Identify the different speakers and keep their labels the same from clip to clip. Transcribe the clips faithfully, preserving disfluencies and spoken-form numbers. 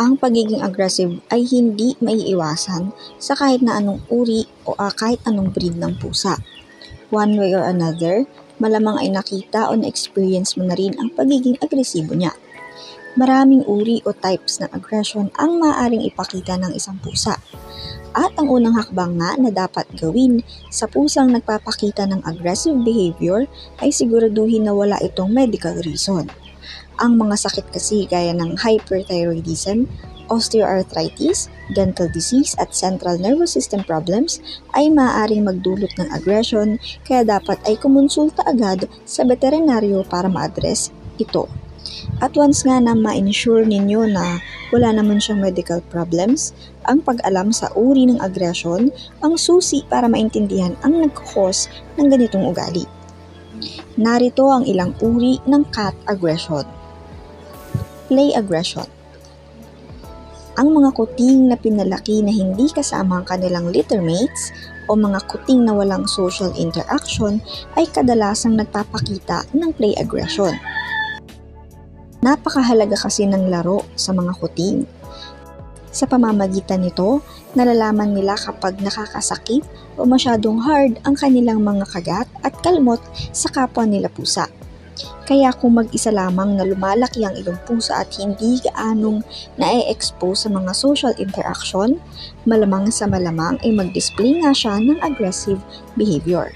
Speaker 1: Ang pagiging aggressive ay hindi maiiwasan sa kahit na anong uri o uh, kahit anong breed ng pusa. One way or another, malamang ay nakita o na-experience mo na rin ang pagiging agresibo niya. Maraming uri o types ng aggression ang maaaring ipakita ng isang pusa. At ang unang hakbang nga na dapat gawin sa pusang nagpapakita ng aggressive behavior ay siguraduhin na wala itong medical reason. Ang mga sakit kasi gaya ng hyperthyroidism, osteoarthritis, dental disease at central nervous system problems ay maaaring magdulot ng aggression, kaya dapat ay kumonsulta agad sa veterinaryo para ma-address ito. At once nga na ma-ensure ninyo na wala naman siyang medical problems, ang pag-alam sa uri ng aggression ang susi para maintindihan ang nagkakos ng ganitong ugali. Narito ang ilang uri ng cat aggression. Play aggression. Ang mga kuting na pinalaki na hindi kasama ang kanilang littermates o mga kuting na walang social interaction ay kadalasang nagpapakita ng play aggression. Napakahalaga kasi ng laro sa mga kuting. Sa pamamagitan nito, nalalaman nila kapag nakakasakit o masyadong hard ang kanilang mga kagat at kalmot sa kapwa nila pusa. Kaya kung mag-isa lamang na lumalaki ang iyong pusa at hindi gaanong na-e-expose sa mga social interaction, malamang sa malamang ay mag-display nga siya ng aggressive behavior.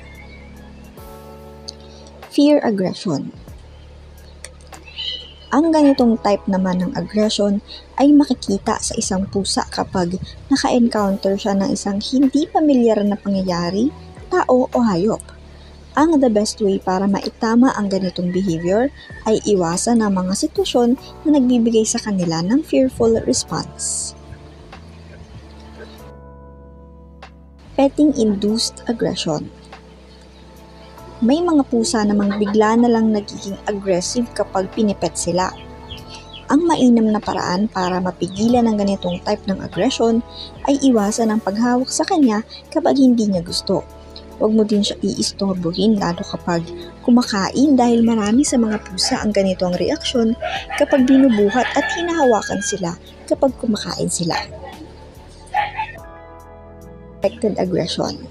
Speaker 1: Fear aggression. Ang ganitong type naman ng aggression ay makikita sa isang pusa kapag naka-encounter siya ng isang hindi pamilyar na pangyayari, tao o hayop. Ang the best way para maitama ang ganitong behavior ay iwasan ang mga sitwasyon na nagbibigay sa kanila ng fearful response. Petting-induced aggression. May mga pusa namang bigla na lang nagiging aggressive kapag pinipet sila. Ang mainam na paraan para mapigilan ang ganitong type ng aggression ay iwasan ang paghawak sa kanya kapag hindi niya gusto. Huwag mo din siya iistorbohin lalo kapag kumakain dahil marami sa mga pusa ang ganitong reaksyon kapag binubuhat at hinahawakan sila kapag kumakain sila. Affected aggression.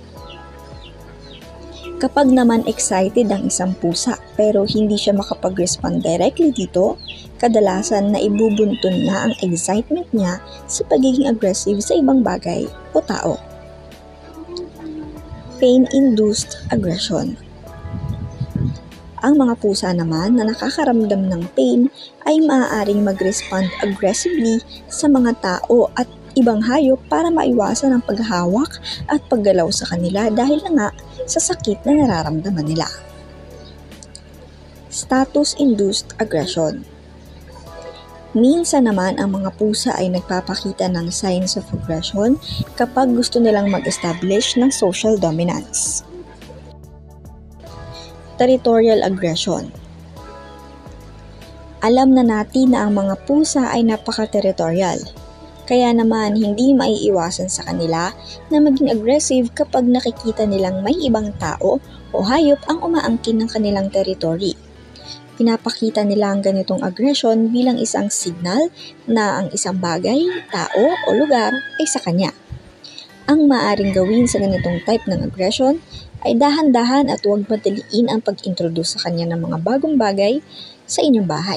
Speaker 1: Kapag naman excited ang isang pusa pero hindi siya makapag-respond directly dito, kadalasan na ibubuntun niya ang excitement niya sa pagiging aggressive sa ibang bagay o tao. Pain-induced aggression. Ang mga pusa naman na nakakaramdam ng pain ay maaaring mag-respond aggressively sa mga tao at ibang hayop para maiwasan ang paghahawak at paggalaw sa kanila dahil na nga sa sakit na nararamdaman nila. Status-induced aggression. Minsan naman ang mga pusa ay nagpapakita ng signs of aggression kapag gusto nilang mag-establish ng social dominance. Territorial aggression. Alam na natin na ang mga pusa ay napaka-territorial. Kaya naman hindi maiiwasan sa kanila na maging aggressive kapag nakikita nilang may ibang tao o hayop ang umaangkin ng kanilang territory. Pinapakita nila ang ganitong aggression bilang isang signal na ang isang bagay, tao o lugar ay sa kanya. Ang maaaring gawin sa ganitong type ng aggression ay dahan-dahan at huwag madaliin ang pag-introduce sa kanya ng mga bagong bagay sa inyong bahay.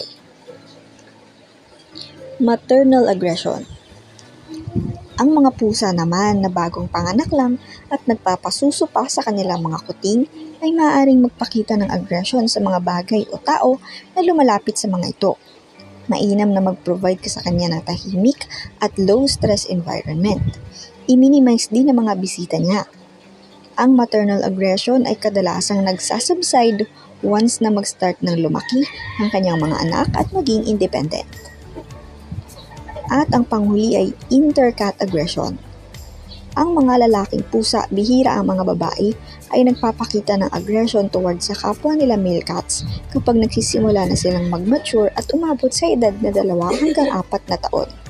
Speaker 1: Maternal aggression. Ang mga pusa naman na bagong panganak lang at nagpapasuso pa sa kanilang mga kuting ay maaaring magpakita ng aggression sa mga bagay o tao na lumalapit sa mga ito. Mainam na mag-provide ka sa kanya ng tahimik at low-stress environment. I-minimize din ang mga bisita niya. Ang maternal aggression ay kadalasang nagsasubside once na mag-start ng lumaki ang kanyang mga anak at maging independent. At ang panghuli ay intercat aggression. Ang mga lalaking pusa, bihira ang mga babae, ay nagpapakita ng aggression towards sa kapwa nila male cats kapag nagsisimula na silang mag-mature at umabot sa edad na dalawa hanggang apat na taon.